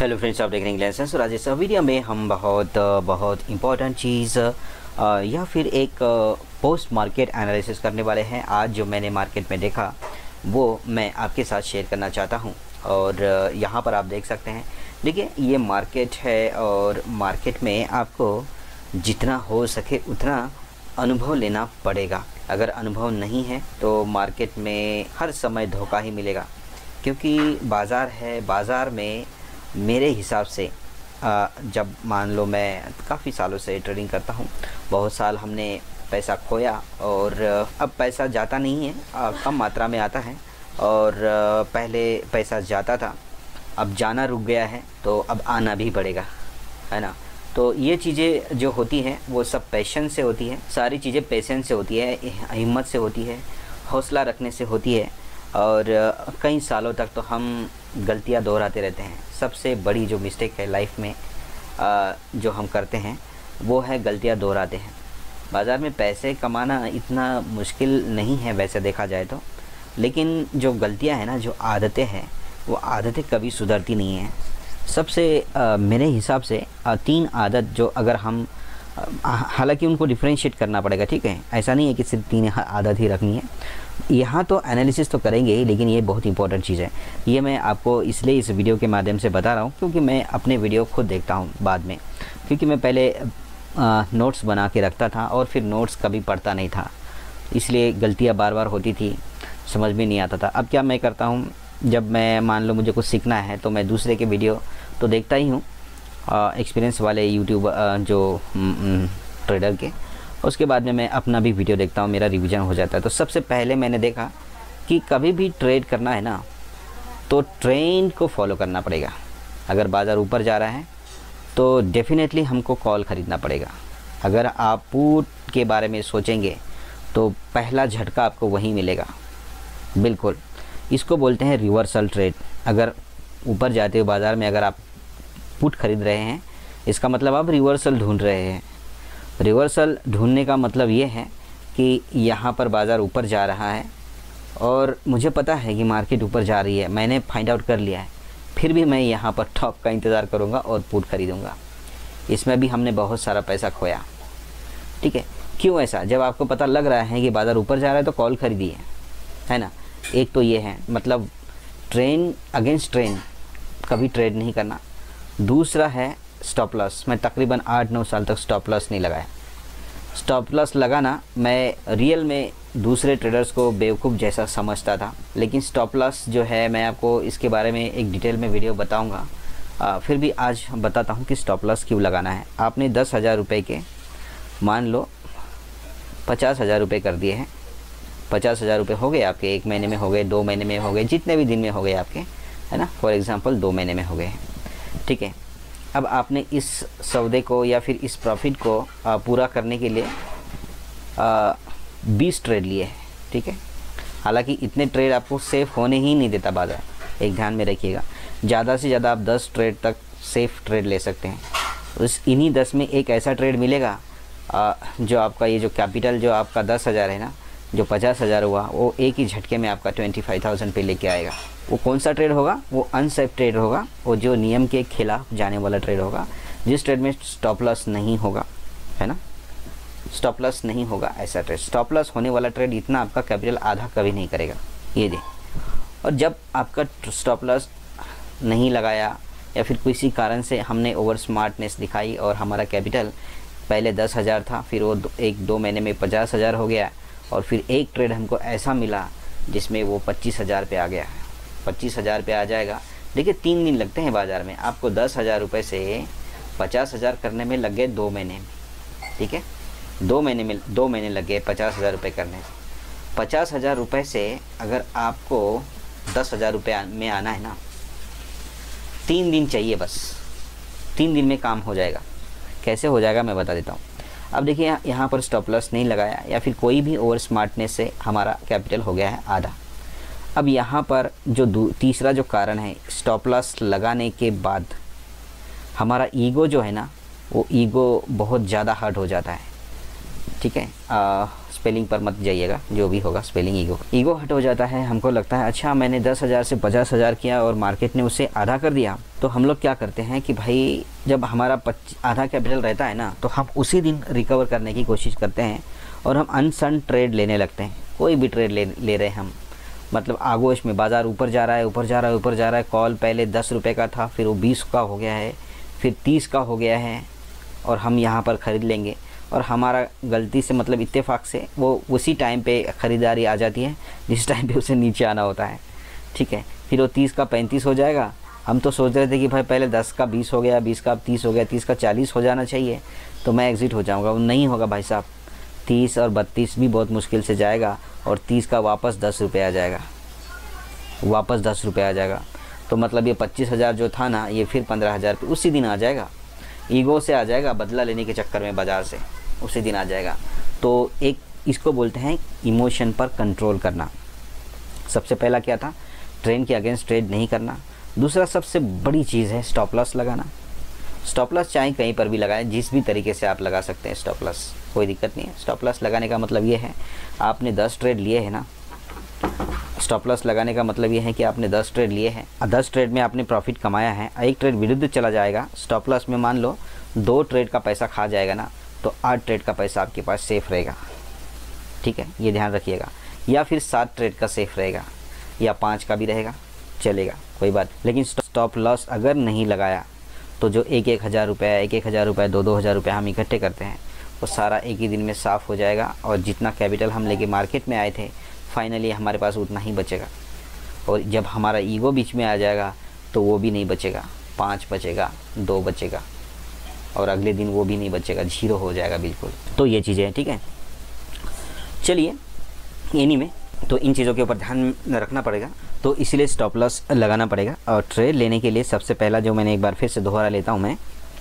Hello friends, आप देख रहे हैं लेसन। और आज इस वीडियो में हम बहुत इम्पोर्टेंट चीज़ या फिर एक पोस्ट मार्केट एनालिसिस करने वाले हैं। आज जो मैंने मार्केट में देखा वो मैं आपके साथ शेयर करना चाहता हूं। और यहाँ पर आप देख सकते हैं, देखिए ये मार्केट है और मार्केट में आपको जितना हो सके उतना अनुभव लेना पड़ेगा। अगर अनुभव नहीं है तो मार्केट में हर समय धोखा ही मिलेगा, क्योंकि बाज़ार है। बाज़ार में मेरे हिसाब से जब मान लो मैं काफ़ी सालों से ट्रेडिंग करता हूँ, बहुत साल हमने पैसा खोया और अब पैसा जाता नहीं है, कम मात्रा में आता है। और पहले पैसा जाता था, अब जाना रुक गया है, तो अब आना भी पड़ेगा, है ना। तो ये चीज़ें जो होती हैं वो सब पेशेंस से होती है। सारी चीज़ें पेशेंस से होती है, हिम्मत से होती है, हौसला रखने से होती है। और कई सालों तक तो हम गलतियां दोहराते रहते हैं। सबसे बड़ी जो मिस्टेक है लाइफ में जो हम करते हैं वो है गलतियां दोहराते हैं। बाज़ार में पैसे कमाना इतना मुश्किल नहीं है वैसे देखा जाए तो, लेकिन जो गलतियां हैं ना, जो आदतें हैं, वो आदतें कभी सुधरती नहीं हैं। सबसे मेरे हिसाब से 3 आदत जो अगर हम हालांकि उनको डिफ्रेंशिएट करना पड़ेगा, ठीक है। ऐसा नहीं है कि सिर्फ 3 आदत ही रखनी है। यहाँ तो एनालिसिस तो करेंगे ही, लेकिन ये बहुत इंपॉर्टेंट चीज़ है। ये मैं आपको इसलिए इस वीडियो के माध्यम से बता रहा हूँ क्योंकि मैं अपने वीडियो खुद देखता हूँ बाद में, क्योंकि मैं पहले नोट्स बना के रखता था और फिर नोट्स कभी पढ़ता नहीं था, इसलिए गलतियाँ बार बार होती थी, समझ में नहीं आता था। अब क्या मैं करता हूँ, जब मैं मान लो मुझे कुछ सीखना है तो मैं दूसरे के वीडियो तो देखता ही हूँ, एक्सपीरियंस वाले यूट्यूब जो ट्रेडर के, उसके बाद में मैं अपना भी वीडियो देखता हूँ, मेरा रिवीजन हो जाता है। तो सबसे पहले मैंने देखा कि कभी भी ट्रेड करना है ना तो ट्रेंड को फॉलो करना पड़ेगा। अगर बाज़ार ऊपर जा रहा है तो डेफिनेटली हमको कॉल ख़रीदना पड़ेगा। अगर आप पुट के बारे में सोचेंगे तो पहला झटका आपको वहीं मिलेगा, बिल्कुल। इसको बोलते हैं रिवर्सल ट्रेड। अगर ऊपर जाते हो बाज़ार में, अगर आप पुट खरीद रहे हैं, इसका मतलब आप रिवर्सल ढूंढ रहे हैं। रिवर्सल ढूंढने का मतलब ये है कि यहाँ पर बाज़ार ऊपर जा रहा है और मुझे पता है कि मार्केट ऊपर जा रही है, मैंने फाइंड आउट कर लिया है, फिर भी मैं यहाँ पर टॉप का इंतज़ार करूँगा और पुट खरीदूँगा। इसमें भी हमने बहुत सारा पैसा खोया, ठीक है। क्यों ऐसा? जब आपको पता लग रहा है कि बाज़ार ऊपर जा रहा है तो कॉल खरीदिए, है ना। एक तो ये है, मतलब ट्रेंड अगेंस्ट ट्रेंड कभी ट्रेड नहीं करना। दूसरा है स्टॉप लॉस। मैं तकरीबन 8-9 साल तक स्टॉप लॉस नहीं लगाया। स्टॉप लॉस लगाना मैं रियल में दूसरे ट्रेडर्स को बेवकूफ़ जैसा समझता था, लेकिन स्टॉप लॉस जो है, मैं आपको इसके बारे में एक डिटेल में वीडियो बताऊंगा। फिर भी आज बताता हूं कि स्टॉप लॉस क्यों लगाना है। आपने 10,000 रुपये के मान लो 50,000 रुपये कर दिए हैं। 50,000 रुपये हो गए आपके, 1 महीने में हो गए, 2 महीने में हो गए, जितने भी दिन में हो गए आपके, है ना। फॉर एग्ज़ाम्पल 2 महीने में हो गए हैं, ठीक है। अब आपने इस सौदे को या फिर इस प्रॉफिट को पूरा करने के लिए 20 ट्रेड लिए हैं, ठीक है। हालांकि इतने ट्रेड आपको सेफ होने ही नहीं देता बाज़ार, एक ध्यान में रखिएगा। ज़्यादा से ज़्यादा आप 10 ट्रेड तक सेफ ट्रेड ले सकते हैं। उस इन्हीं 10 में एक ऐसा ट्रेड मिलेगा जो आपका ये जो कैपिटल जो आपका 10,000 है ना, जो 50,000 हुआ, वो एक ही झटके में आपका 25,000 पे लेके आएगा। वो कौन सा ट्रेड होगा? वो अनसेफ ट्रेड होगा, वो जो नियम के खिलाफ जाने वाला ट्रेड होगा, जिस ट्रेड में स्टॉप लॉस नहीं होगा, है ना। स्टॉप लॉस नहीं होगा ऐसा ट्रेड। स्टॉप लॉस होने वाला ट्रेड इतना आपका कैपिटल आधा कभी नहीं करेगा, ये दे। और जब आपका स्टॉप लॉस नहीं लगाया या फिर किसी कारण से हमने ओवर स्मार्टनेस दिखाई और हमारा कैपिटल पहले 10,000 था, फिर वो 1-2 महीने में 50,000 हो गया, और फिर एक ट्रेड हमको ऐसा मिला जिसमें वो 25,000 पे आ गया। 25,000 पे आ जाएगा। देखिए 3 दिन लगते हैं बाज़ार में। आपको 10,000 रुपये से 50,000 करने में लग गए 2 महीने में, ठीक है। 2 महीने लग गए 50,000 रुपये करने में। 50,000 रुपये से अगर आपको 10,000 रुपये में आना है ना, 3 दिन चाहिए बस। 3 दिन में काम हो जाएगा। कैसे हो जाएगा मैं बता देता हूँ। अब देखिए यहाँ पर स्टॉप लॉस नहीं लगाया या फिर कोई भी ओवर स्मार्टनेस से हमारा कैपिटल हो गया है आधा। अब यहाँ पर जो तीसरा जो कारण है, स्टॉप लॉस लगाने के बाद हमारा ईगो जो है ना, वो ईगो बहुत ज़्यादा हर्ट हो जाता है, ठीक है। स्पेलिंग पर मत जाइएगा, जो भी होगा स्पेलिंग ईगो हट हो जाता है। हमको लगता है अच्छा मैंने 10,000 से 50,000 किया और मार्केट ने उससे आधा कर दिया, तो हम लोग क्या करते हैं कि भाई जब हमारा आधा कैपिटल रहता है ना, तो हम उसी दिन रिकवर करने की कोशिश करते हैं और हम अनसन ट्रेड लेने लगते हैं। कोई भी ट्रेड ले रहे हैं हम, मतलब आगोश में बाज़ार ऊपर जा रहा है, ऊपर जा रहा है, कॉल पहले 10 रुपये का था, फिर वो 20 का हो गया है, फिर 30 का हो गया है, और हम यहाँ पर ख़रीद लेंगे। और हमारा गलती से मतलब इत्तेफाक से वो उसी टाइम पे ख़रीदारी आ जाती है जिस टाइम पे उसे नीचे आना होता है, ठीक है। फिर वो 30 का 35 हो जाएगा। हम तो सोच रहे थे कि भाई पहले 10 का 20 हो गया, 20 का 30 हो गया, 30 का 40 हो जाना चाहिए, तो मैं एग्ज़िट हो जाऊँगा। वो नहीं होगा भाई साहब, 30 और 32 भी बहुत मुश्किल से जाएगा, और 30 का वापस 10 रुपये आ जाएगा, वापस 10 रुपये आ जाएगा। तो मतलब ये 25,000 जो था ना, ये फिर 15,000 पे उसी दिन आ जाएगा। ईगो से आ जाएगा, बदला लेने के चक्कर में बाज़ार से उसी दिन आ जाएगा। तो एक इसको बोलते हैं इमोशन पर कंट्रोल करना। सबसे पहला क्या था, ट्रेंड के अगेंस्ट ट्रेड नहीं करना। दूसरा सबसे बड़ी चीज़ है स्टॉप लॉस लगाना। स्टॉप लॉस चाहे कहीं पर भी लगाएं, जिस भी तरीके से आप लगा सकते हैं स्टॉप लॉस, कोई दिक्कत नहीं है। स्टॉप लॉस लगाने का मतलब ये है, आपने 10 ट्रेड लिए हैं ना, स्टॉप लॉस लगाने का मतलब ये है कि आपने 10 ट्रेड लिए हैं, 10 ट्रेड में आपने प्रॉफिट कमाया है, एक ट्रेड विरुद्ध चला जाएगा। स्टॉप लॉस में मान लो 2 ट्रेड का पैसा खा जाएगा ना, तो 8 ट्रेड का पैसा आपके पास सेफ रहेगा, ठीक है, ये ध्यान रखिएगा। या फिर 7 ट्रेड का सेफ रहेगा, या 5 का भी रहेगा, चलेगा, कोई बात। लेकिन स्टॉप लॉस अगर नहीं लगाया तो जो 1,000 रुपये, 1,000 रुपये, 2,000 रुपये हम इकट्ठे करते हैं, वो सारा एक ही दिन में साफ़ हो जाएगा। और जितना कैपिटल हम लेके मार्केट में आए थे, फाइनली हमारे पास उतना ही बचेगा। और जब हमारा ईगो बीच में आ जाएगा तो वो भी नहीं बचेगा, 5 बचेगा, 2 बचेगा, और अगले दिन वो भी नहीं बचेगा, 0 हो जाएगा बिल्कुल। तो ये चीज़ें हैं, ठीक है। चलिए, इन्हीं में तो इन चीज़ों के ऊपर ध्यान रखना पड़ेगा, तो इसीलिए स्टॉप लॉस लगाना पड़ेगा। और ट्रेड लेने के लिए सबसे पहला जो मैंने एक बार फिर से दोहरा लेता हूँ मैं,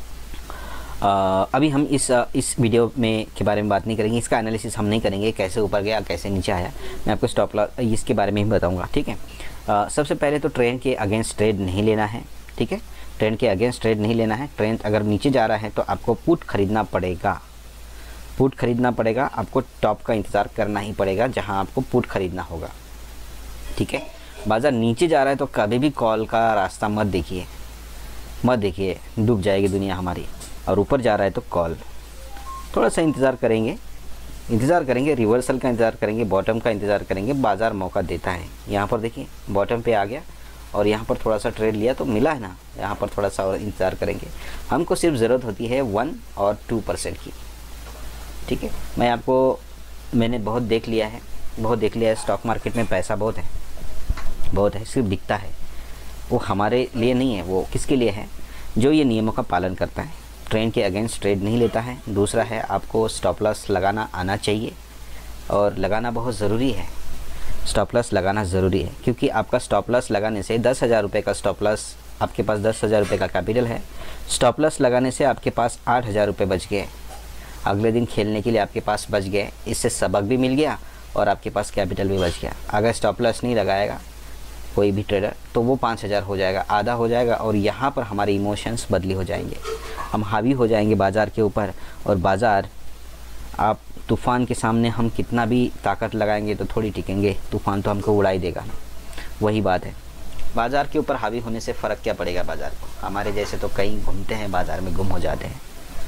अभी हम इस वीडियो में के बारे में बात नहीं करेंगे, इसका एनालिसिस हम नहीं करेंगे, कैसे ऊपर गया कैसे नीचे आया, मैं आपको स्टॉप लॉस इसके बारे में ही बताऊंगा, ठीक है। सबसे पहले तो ट्रेंड के अगेंस्ट ट्रेड नहीं लेना है, ठीक है। ट्रेंड के अगेंस्ट ट्रेड नहीं लेना है। ट्रेंड अगर नीचे जा रहा है तो आपको पुट खरीदना पड़ेगा, पुट खरीदना पड़ेगा, आपको टॉप का इंतज़ार करना ही पड़ेगा जहाँ आपको पुट खरीदना होगा, ठीक है। बाज़ार नीचे जा रहा है तो कभी भी कॉल का रास्ता मत देखिए, मत देखिए, डूब जाएगी दुनिया हमारी। और ऊपर जा रहा है तो कॉल, थोड़ा सा इंतज़ार करेंगे, रिवर्सल का इंतज़ार करेंगे, बॉटम का इंतज़ार करेंगे, बाज़ार मौका देता है। यहाँ पर देखिए बॉटम पे आ गया और यहाँ पर थोड़ा सा ट्रेड लिया तो मिला है ना, यहाँ पर थोड़ा सा और इंतज़ार करेंगे। हमको सिर्फ ज़रूरत होती है 1 और 2% की, ठीक है। मैंने बहुत देख लिया है, स्टॉक मार्केट में पैसा बहुत है, सिर्फ दिखता है। वो हमारे लिए नहीं है, वो किसके लिए है, जो ये नियमों का पालन करता है, ट्रेंड के अगेंस्ट ट्रेड नहीं लेता है। दूसरा है, आपको स्टॉप लॉस लगाना आना चाहिए, और लगाना बहुत ज़रूरी है। स्टॉप लॉस लगाना ज़रूरी है, क्योंकि आपका स्टॉप लॉस लगाने से 10,000 रुपये का स्टॉप लॉस, आपके पास 10,000 रुपये का कैपिटल है, स्टॉप लॉस लगाने से आपके पास 8,000 रुपये बच गए, अगले दिन खेलने के लिए आपके पास बच गए। इससे सबक भी मिल गया और आपके पास कैपिटल भी बच गया। अगर स्टॉप लॉस नहीं लगाएगा कोई भी ट्रेडर तो वो 5,000 हो जाएगा, आधा हो जाएगा, और यहाँ पर हमारे इमोशंस बदली हो जाएंगे, हम हावी हो जाएंगे बाज़ार के ऊपर। और बाज़ार, आप तूफ़ान के सामने हम कितना भी ताकत लगाएंगे तो थोड़ी टिकेंगे, तूफ़ान तो हमको उड़ा ही देगा। वही बात है, बाज़ार के ऊपर हावी होने से फ़र्क क्या पड़ेगा बाज़ार को, हमारे जैसे तो कई घूमते हैं बाज़ार में, गुम हो जाते हैं।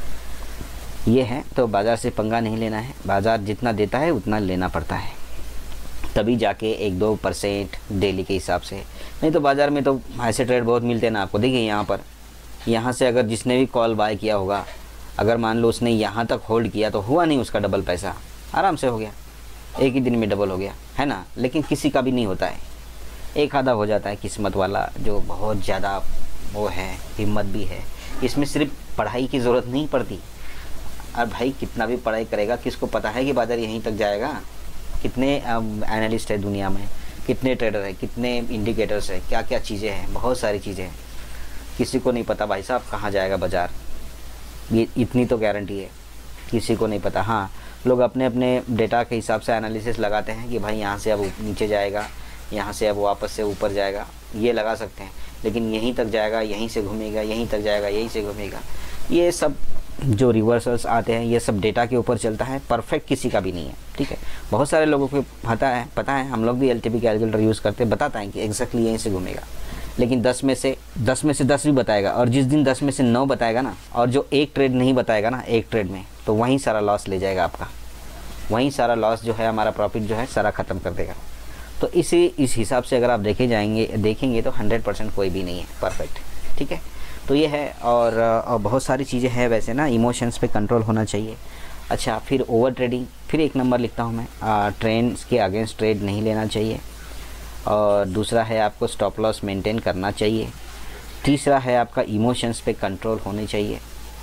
ये है, तो बाज़ार से पंगा नहीं लेना है, बाज़ार जितना देता है उतना लेना पड़ता है, तभी जाके 1-2% डेली के हिसाब से। नहीं तो बाज़ार में तो ऐसे ट्रेड बहुत मिलते हैं ना आपको। देखिए यहाँ से अगर जिसने भी कॉल बाय किया होगा, अगर मान लो उसने यहाँ तक होल्ड किया तो हुआ नहीं उसका डबल पैसा, आराम से हो गया, एक ही दिन में डबल हो गया, है ना। लेकिन किसी का भी नहीं होता है, एक आधा हो जाता है किस्मत वाला, जो बहुत ज़्यादा वो है, हिम्मत भी है। इसमें सिर्फ पढ़ाई की ज़रूरत नहीं पड़ती। और भाई कितना भी पढ़ाई करेगा, किसको पता है कि बाज़ार यहीं तक जाएगा। कितने एनालिस्ट है दुनिया में, कितने ट्रेडर है, कितने इंडिकेटर्स है, क्या क्या चीज़ें हैं, बहुत सारी चीज़ें हैं, किसी को नहीं पता भाई साहब कहाँ जाएगा बाज़ार। ये इतनी तो गारंटी है, किसी को नहीं पता। हाँ, लोग अपने अपने डेटा के हिसाब से एनालिसिस लगाते हैं कि भाई यहाँ से अब नीचे जाएगा, यहाँ से अब वापस से ऊपर जाएगा, ये लगा सकते हैं। लेकिन यहीं तक जाएगा, यहीं से घूमेगा, यहीं तक जाएगा, यहीं से घूमेगा, ये सब जो रिवर्सल्स आते हैं ये सब डेटा के ऊपर चलता है, परफेक्ट किसी का भी नहीं है, ठीक है। बहुत सारे लोगों को पता है, हम लोग भी एलटीपी कैलकुलेटर यूज़ करते हैं, बताता है कि एग्जैक्टली यहीं से घूमेगा, लेकिन 10 में से 10 भी बताएगा, और जिस दिन 10 में से 9 बताएगा ना, और जो एक ट्रेड नहीं बताएगा ना एक ट्रेड में, तो वहीं सारा लॉस ले जाएगा आपका, वहीं सारा लॉस जो है, हमारा प्रॉफिट जो है सारा ख़त्म कर देगा। तो इस हिसाब से अगर आप देखेंगे तो 100% कोई भी नहीं है परफेक्ट, ठीक है। तो ये है, और बहुत सारी चीज़ें हैं वैसे ना, इमोशंस पे कंट्रोल होना चाहिए। अच्छा, फिर ओवर ट्रेडिंग, फिर एक नंबर लिखता हूँ मैं, ट्रेंड्स के अगेंस्ट ट्रेड नहीं लेना चाहिए। और दूसरा है आपको स्टॉप लॉस मेंटेन करना चाहिए। तीसरा है आपका इमोशंस पे कंट्रोल होने चाहिए,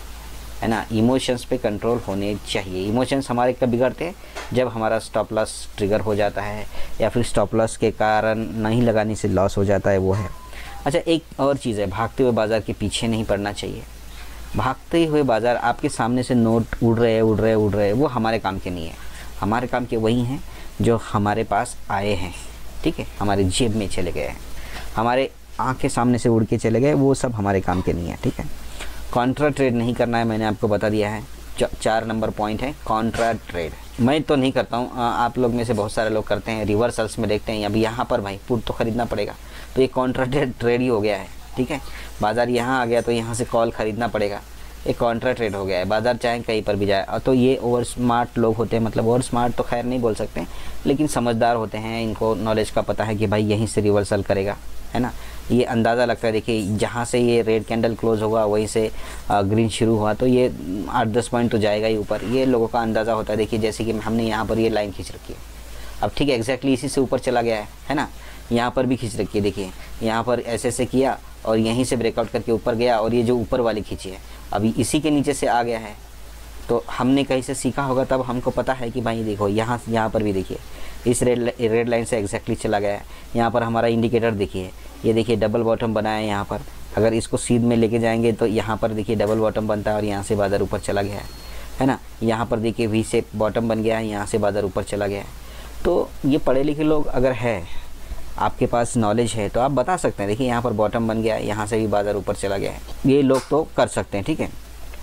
है ना, इमोशंस पे कंट्रोल होने चाहिए। इमोशंस हमारे कब बिगड़ते हैं, जब हमारा स्टॉप लॉस ट्रिगर हो जाता है, या फिर स्टॉप लॉस के कारण नहीं लगाने से लॉस हो जाता है, वो है। अच्छा, एक और चीज़ है, भागते हुए बाज़ार के पीछे नहीं पड़ना चाहिए। भागते हुए बाज़ार, आपके सामने से नोट उड़ रहे, वो हमारे काम के नहीं है। हमारे काम के वही हैं जो हमारे पास आए हैं, ठीक है, हमारे जेब में चले गए हैं, हमारे आँख के सामने से उड़ के चले गए, वो सब हमारे काम के नहीं है, ठीक है। कॉन्ट्रा ट्रेड नहीं करना है, मैंने आपको बता दिया है। 4 नंबर पॉइंट है कॉन्ट्रा ट्रेड। मैं तो नहीं करता हूँ, आप लोग में से बहुत सारे लोग करते हैं, रिवर्सल्स में देखते हैं, अभी यहाँ पर भाई पुट तो ख़रीदना पड़ेगा, तो ये कॉन्ट्रा ट्रेड ही हो गया है, ठीक है। बाज़ार यहाँ आ गया तो यहाँ से कॉल ख़रीदना पड़ेगा, एक कॉन्ट्रा ट्रेड हो गया है। बाज़ार चाहे कहीं पर भी जाए, और तो ये ओवर स्मार्ट लोग होते हैं, मतलब ओवर स्मार्ट तो खैर नहीं बोल सकते, लेकिन समझदार होते हैं, इनको नॉलेज का पता है कि भाई यहीं से रिवर्सल करेगा, है ना। ये अंदाज़ा लगता है, देखिए जहाँ से ये रेड कैंडल क्लोज होगा वहीं से ग्रीन शुरू हुआ, तो ये 8-10 पॉइंट तो जाएगा ही ऊपर, ये लोगों का अंदाज़ा होता है। देखिए जैसे कि हमने यहाँ पर ये लाइन खींच रखी है, अब ठीक है, एग्जैक्टली इसी से ऊपर चला गया है ना। यहाँ पर भी खींच रखी है, देखिए यहाँ पर ऐसे किया और यहीं से ब्रेकआउट करके ऊपर गया, और ये जो ऊपर वाली खींची है अभी इसी के नीचे से आ गया है। तो हमने कहीं से सीखा होगा, तब हमको पता है कि भाई देखो यहाँ पर भी देखिए इस रेड लाइन से एग्जैक्टली चला गया है। यहाँ पर हमारा इंडिकेटर देखिए, ये देखिए डबल बॉटम बनाया है यहाँ पर, अगर इसको सीध में लेके जाएंगे तो यहाँ पर देखिए डबल बॉटम बनता है, और यहाँ से बाज़ार ऊपर चला गया है ना। यहाँ पर देखिए वी शेप बॉटम बन गया है, यहाँ से बाज़ार ऊपर चला गया है। तो ये पढ़े लिखे लोग अगर है, आपके पास नॉलेज है, तो आप बता सकते हैं, देखिए यहाँ पर बॉटम बन गया है, यहाँ से भी बाज़ार ऊपर चला गया है, ये लोग तो कर सकते हैं, ठीक है।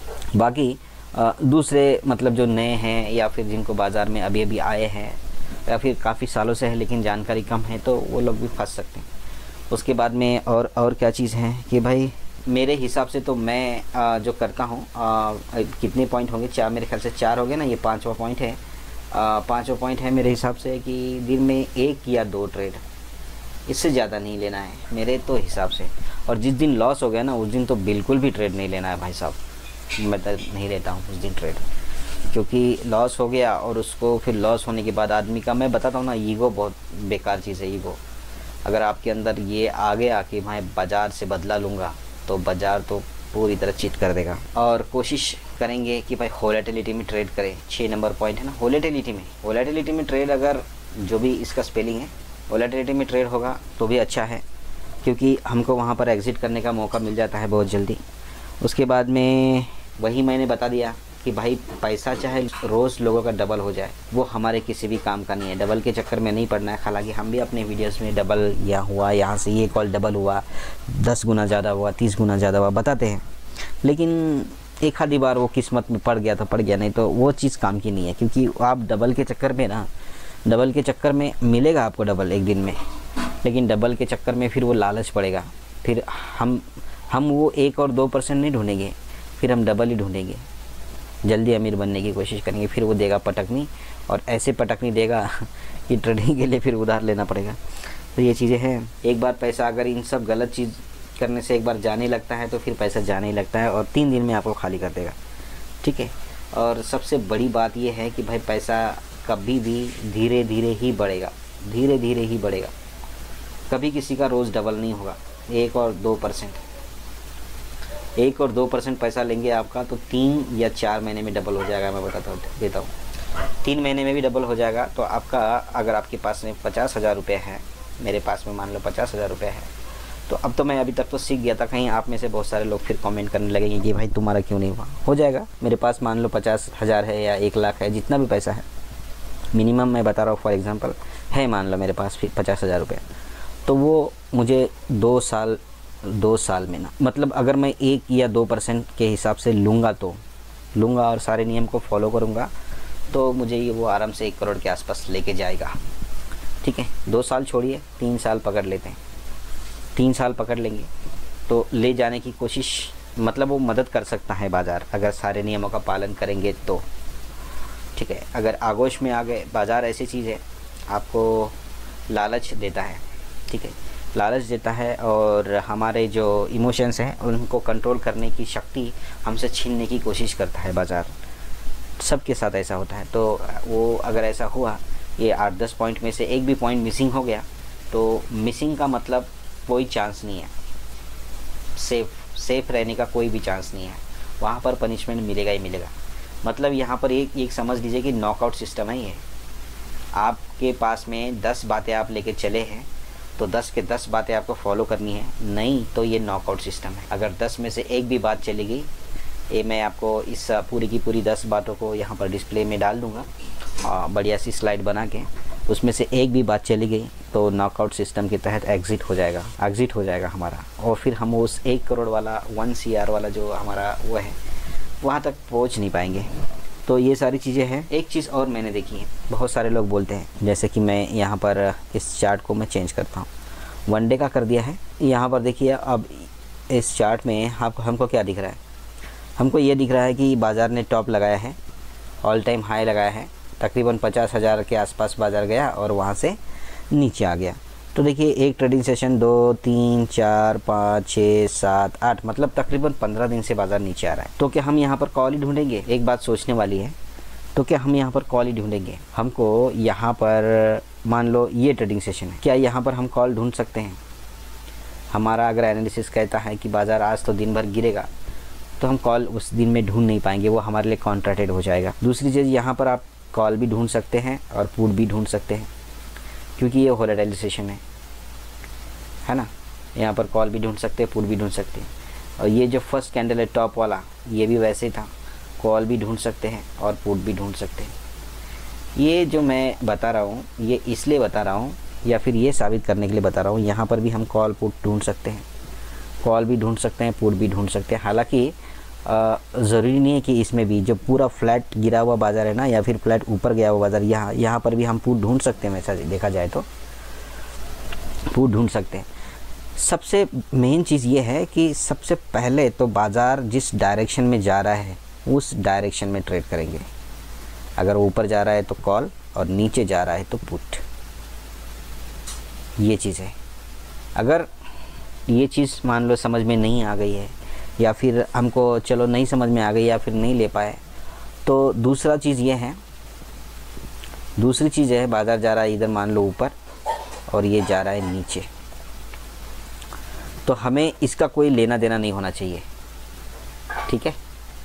बाकी दूसरे मतलब जो नए हैं, या फिर जिनको बाज़ार में अभी अभी आए हैं, या फिर काफ़ी सालों से है लेकिन जानकारी कम है, तो वो लोग भी फंस सकते हैं। उसके बाद में और क्या चीज़ है कि भाई मेरे हिसाब से तो मैं जो करता हूँ, कितने पॉइंट होंगे, 4, मेरे ख्याल से 4 हो गए ना, ये 5वां पॉइंट है। 5वां पॉइंट है मेरे हिसाब से कि दिन में 1 या 2 ट्रेड, इससे ज़्यादा नहीं लेना है मेरे तो हिसाब से। और जिस दिन लॉस हो गया ना, उस दिन तो बिल्कुल भी ट्रेड नहीं लेना है भाई साहब, मैं तो नहीं लेता हूँ उस दिन ट्रेड, क्योंकि लॉस हो गया और उसको फिर लॉस होने के बाद आदमी का, मैं बताता हूँ ना, ईगो बहुत बेकार चीज़ है। ईगो अगर आपके अंदर ये आ गया कि मैं बाज़ार से बदला लूँगा, तो बाज़ार तो पूरी तरह चीट कर देगा। और कोशिश करेंगे कि भाई वोलेटिलिटी में ट्रेड करें। 6 नंबर पॉइंट है ना, वोलेटिलिटी में ट्रेड, अगर जो भी इसका स्पेलिंग है, वोलेटिलिटी में ट्रेड होगा तो भी अच्छा है, क्योंकि हमको वहाँ पर एग्ज़िट करने का मौका मिल जाता है बहुत जल्दी। उसके बाद में वही मैंने बता दिया कि भाई पैसा चाहे रोज़ लोगों का डबल हो जाए, वो हमारे किसी भी काम का नहीं है। डबल के चक्कर में नहीं पड़ना है। हालांकि हम भी अपने वीडियोस में डबल या हुआ, यहाँ से ये कॉल डबल हुआ, 10 गुना ज़्यादा हुआ, 30 गुना ज़्यादा हुआ, बताते हैं, लेकिन एक आधी बार वो किस्मत में पड़ गया तो पड़ गया, नहीं तो वो चीज़ काम की नहीं है। क्योंकि आप डबल के चक्कर में ना, डबल के चक्कर में मिलेगा आपको डबल एक दिन में, लेकिन डबल के चक्कर में फिर वो लालच पड़ेगा। फिर हम वो 1 और 2% नहीं ढूंढेंगे, फिर हम डबल ही ढूंढेंगे, जल्दी अमीर बनने की कोशिश करेंगे। फिर वो देगा पटकनी, और ऐसे पटकनी देगा कि ट्रेडिंग के लिए फिर उधार लेना पड़ेगा। तो ये चीज़ें हैं। एक बार पैसा अगर इन सब गलत चीज़ करने से एक बार जाने लगता है, तो फिर पैसा जाने ही लगता है, और 3 दिन में आपको खाली कर देगा, ठीक है। और सबसे बड़ी बात ये है कि भाई पैसा कभी भी धीरे धीरे ही बढ़ेगा, धीरे धीरे ही बढ़ेगा। कभी किसी का रोज़ डबल नहीं होगा। 1 और 2% पैसा लेंगे आपका, तो 3 या 4 महीने में डबल हो जाएगा। मैं देता हूँ 3 महीने में भी डबल हो जाएगा। तो आपका, अगर आपके पास में 50,000 रुपये है, मेरे पास में मान लो 50,000 रुपये है, तो अब तो मैं अभी तक तो सीख गया था। कहीं आप में से बहुत सारे लोग फिर कमेंट करने लगेंगे कि भाई तुम्हारा क्यों नहीं हुआ। हो जाएगा। मेरे पास मान लो 50,000 है या 1 लाख है, जितना भी पैसा है, मिनिमम मैं बता रहा हूँ, फॉर एग्ज़ाम्पल है, मान लो मेरे पास फिर 50,000 रुपये, तो वो मुझे 2 साल में ना, मतलब अगर मैं 1 या 2% के हिसाब से लूँगा, तो लूँगा और सारे नियम को फॉलो करूँगा तो मुझे ये वो आराम से 1 करोड़ के आसपास लेके जाएगा। ठीक है, 2 साल छोड़िए, 3 साल पकड़ लेते हैं, 3 साल पकड़ लेंगे तो ले जाने की कोशिश, मतलब वो मदद कर सकता है बाज़ार अगर सारे नियमों का पालन करेंगे तो। ठीक है, अगर आगोश में आ गए, बाज़ार ऐसी चीज़ है आपको लालच देता है। ठीक है, लालच देता है और हमारे जो इमोशंस हैं उनको कंट्रोल करने की शक्ति हमसे छीनने की कोशिश करता है बाज़ार। सबके साथ ऐसा होता है। तो वो अगर ऐसा हुआ, ये 8-10 पॉइंट में से एक भी पॉइंट मिसिंग हो गया तो मिसिंग का मतलब कोई चांस नहीं है, सेफ रहने का कोई भी चांस नहीं है, वहाँ पर पनिशमेंट मिलेगा ही मिलेगा। मतलब यहाँ पर एक समझ लीजिए कि नॉकआउट सिस्टम है ये। आपके पास में 10 बातें आप लेके चले हैं तो 10 के 10 बातें आपको फॉलो करनी है, नहीं तो ये नॉकआउट सिस्टम है। अगर 10 में से एक भी बात चली गई, ये मैं आपको इस पूरी की पूरी 10 बातों को यहाँ पर डिस्प्ले में डाल दूँगा बढ़िया सी स्लाइड बना के, उसमें से एक भी बात चली गई तो नॉकआउट सिस्टम के तहत एग्ज़िट हो जाएगा हमारा। और फिर हम उस 1 करोड़ वाला 1 CR वाला जो हमारा वो है वहाँ तक पहुँच नहीं पाएंगे। तो ये सारी चीज़ें हैं। एक चीज़ और मैंने देखी है, बहुत सारे लोग बोलते हैं, जैसे कि मैं यहाँ पर इस चार्ट को मैं चेंज करता हूँ, 1 डे का कर दिया है। यहाँ पर देखिए, अब इस चार्ट में हमको क्या दिख रहा है, हमको ये दिख रहा है कि बाज़ार ने टॉप लगाया है, ऑल टाइम हाई लगाया है, तकरीबन 50,000 के आसपास बाज़ार गया और वहाँ से नीचे आ गया। तो देखिए, एक ट्रेडिंग सेशन 2, 3, 4, 5, 6, 7, 8, मतलब तकरीबन 15 दिन से बाज़ार नीचे आ रहा है। तो क्या हम यहाँ पर कॉल ही ढूंढेंगे? एक बात सोचने वाली है। तो क्या हम यहाँ पर कॉल ही ढूंढेंगे? हमको यहाँ पर मान लो ये ट्रेडिंग सेशन है, क्या यहाँ पर हम कॉल ढूंढ सकते हैं? हमारा अगर एनालिसिस कहता है कि बाज़ार आज तो दिन भर गिरेगा तो हम कॉल उस दिन में ढूंढ नहीं पाएंगे, वो हमारे लिए कॉन्ट्रैक्टेड हो जाएगा। दूसरी चीज़, यहाँ पर आप कॉल भी ढूंढ सकते हैं और पुट भी ढूंढ सकते हैं, क्योंकि ये वोलेटाइल सेशन है ना। यहाँ पर कॉल भी ढूंढ सकते हैं, पुट भी ढूंढ सकते हैं। और ये जो फर्स्ट कैंडल है टॉप वाला, ये भी वैसे ही था, कॉल भी ढूंढ सकते हैं और पुट भी ढूंढ सकते हैं। ये जो मैं बता रहा हूँ ये इसलिए बता रहा हूँ, या फिर ये साबित करने के लिए बता रहा हूँ, यहाँ पर भी हम कॉल पुट ढूंढ सकते हैं, कॉल भी ढूंढ सकते हैं, पुट भी ढूंढ सकते हैं। हालांकि ज़रूरी नहीं है कि इसमें भी जो पूरा फ्लैट गिरा हुआ बाज़ार है ना, या फिर फ्लैट ऊपर गया हुआ बाज़ार, यहाँ पर भी हम पुट ढूंढ सकते हैं। वैसा देखा जाए तो पुट ढूंढ सकते हैं। सबसे मेन चीज़ ये है कि सबसे पहले तो बाज़ार जिस डायरेक्शन में जा रहा है उस डायरेक्शन में ट्रेड करेंगे। अगर ऊपर जा रहा है तो कॉल और नीचे जा रहा है तो पुट, ये चीज़ है। अगर ये चीज़ मान लो समझ में नहीं आ गई है, या फिर हमको चलो नहीं समझ में आ गई या फिर नहीं ले पाए, तो दूसरी चीज़ है बाज़ार जा रहा है इधर मान लो ऊपर और ये जा रहा है नीचे, तो हमें इसका कोई लेना देना नहीं होना चाहिए। ठीक है,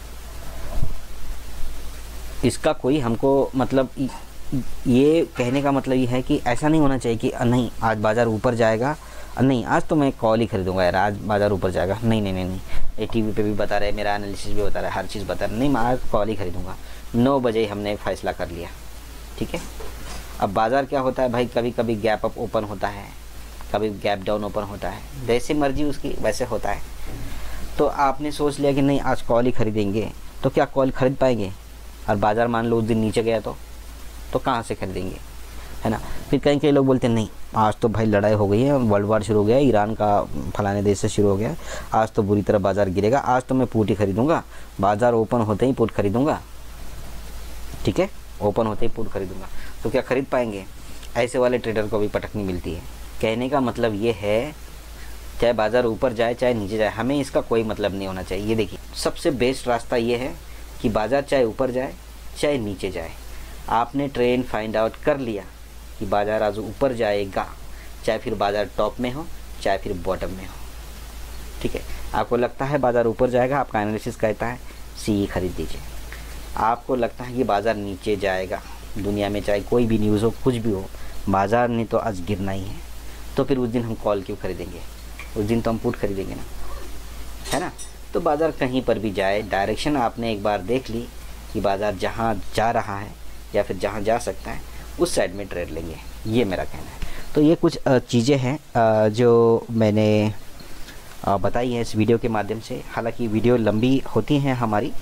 इसका कोई हमको मतलब ये कहने का मतलब ये है कि ऐसा नहीं होना चाहिए कि नहीं आज बाज़ार ऊपर जाएगा, नहीं आज तो मैं कॉल ही खरीदूंगा यार, आज बाज़ार ऊपर जाएगा, नहीं, ये टीवी पे भी बता रहे, मेरा एनालिसिस भी बता रहा है, हर चीज़ बता रहा है, नहीं मैं आज कॉल ही खरीदूंगा। 9 बजे हमने फ़ैसला कर लिया। ठीक है, अब बाज़ार क्या होता है भाई, कभी कभी गैप अप ओपन होता है, कभी गैप डाउन ओपन होता है, जैसे मर्जी उसकी वैसे होता है। तो आपने सोच लिया कि नहीं आज कॉल ही खरीदेंगे, तो क्या कॉल खरीद पाएंगे? और बाज़ार मान लो उस दिन नीचे गया तो कहाँ से खरीदेंगे, है ना। फिर कई लोग बोलते हैं नहीं आज तो भाई लड़ाई हो गई है, वर्ल्ड वार शुरू हो गया, ईरान का फलाने देश से शुरू हो गया, आज तो बुरी तरह बाज़ार गिरेगा, आज तो मैं पुट ही खरीदूँगा, बाज़ार ओपन होते ही पुट खरीदूँगा। ठीक है, ओपन होते ही पुट खरीदूँगा, तो क्या खरीद पाएंगे? ऐसे वाले ट्रेडर को भी पटकनी मिलती है। कहने का मतलब ये है, चाहे बाज़ार ऊपर जाए चाहे नीचे जाए, हमें इसका कोई मतलब नहीं होना चाहिए। ये देखिए, सबसे बेस्ट रास्ता ये है कि बाज़ार चाहे ऊपर जाए चाहे नीचे जाए, आपने ट्रेंड फाइंड आउट कर लिया कि बाज़ार आज ऊपर जाएगा, चाहे फिर बाज़ार टॉप में हो चाहे फिर बॉटम में हो। ठीक है, आपको लगता है बाज़ार ऊपर जाएगा, आपका एनालिसिस कहता है सी खरीद दीजिए। आपको लगता है कि बाज़ार नीचे जाएगा, दुनिया में चाहे कोई भी न्यूज़ हो, कुछ भी हो, बाज़ार ने तो आज गिरना ही है, तो फिर उस दिन हम कॉल क्यों खरीदेंगे? उस दिन तो हम पुट खरीदेंगे ना, है ना। तो बाज़ार कहीं पर भी जाए, डायरेक्शन आपने एक बार देख ली कि बाज़ार जहाँ जा रहा है या फिर जहाँ जा सकता है उस साइड में ट्रेड लेंगे, ये मेरा कहना है। तो ये कुछ चीज़ें हैं जो मैंने बताई हैं इस वीडियो के माध्यम से। हालांकि वीडियो लंबी होती हैं हमारी,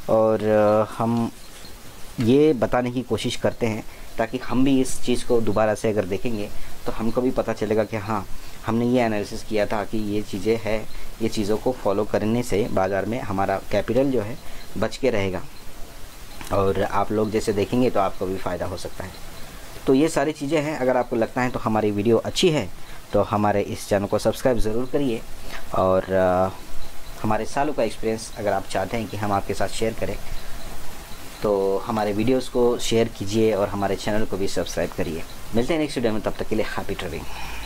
और हम ये बताने की कोशिश करते हैं ताकि हम भी इस चीज़ को दोबारा से अगर देखेंगे तो हमको भी पता चलेगा कि हाँ, हमने ये एनालिसिस किया था कि ये चीज़ें हैं, ये चीज़ों को फॉलो करने से बाज़ार में हमारा कैपिटल जो है बच के रहेगा और आप लोग जैसे देखेंगे तो आपको भी फ़ायदा हो सकता है। तो ये सारी चीज़ें हैं। अगर आपको लगता है तो हमारी वीडियो अच्छी है तो हमारे इस चैनल को सब्सक्राइब ज़रूर करिए और हमारे सालों का एक्सपीरियंस अगर आप चाहते हैं कि हम आपके साथ शेयर करें तो हमारे वीडियोस को शेयर कीजिए और हमारे चैनल को भी सब्सक्राइब करिए। मिलते हैं नेक्स्ट वीडियो में, तब तक के लिए हैप्पी ट्रेडिंग।